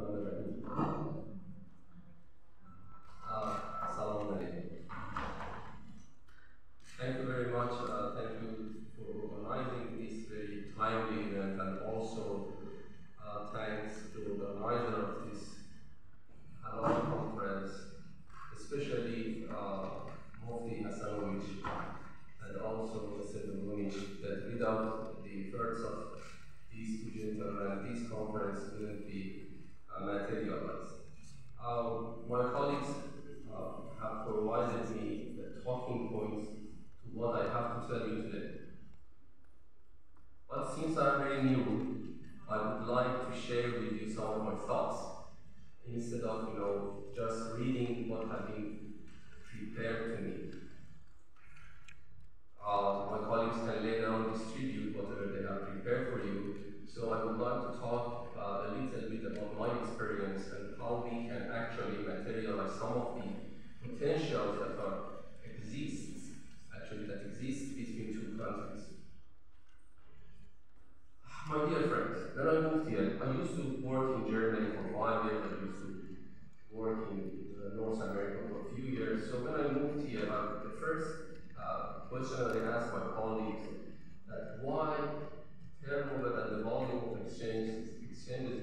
Assalamu alaikum. Thank you very much. Thank you for organizing this very timely event, and also thanks to the organizer of this Halal conference, especially Mufti Hasanovich and also Mr. Dubunich, that without the efforts of these two gentlemen, this conference wouldn't be materialized. My colleagues have provided me the talking points to what I have to tell you today. But since I'm very new, I would like to share with you some of my thoughts instead of just reading what have been prepared to me. My colleagues can later on distribute whatever they have prepared for you. So I would like to talk a little bit about my experience and how we can actually materialize some of the potentials that exist between two countries. My dear friends, when I moved here, I used to work in Germany for 5 years. I used to work in North America for a few years. So when I moved here, the first question that I asked my colleagues that why turnover and the volume of exchanges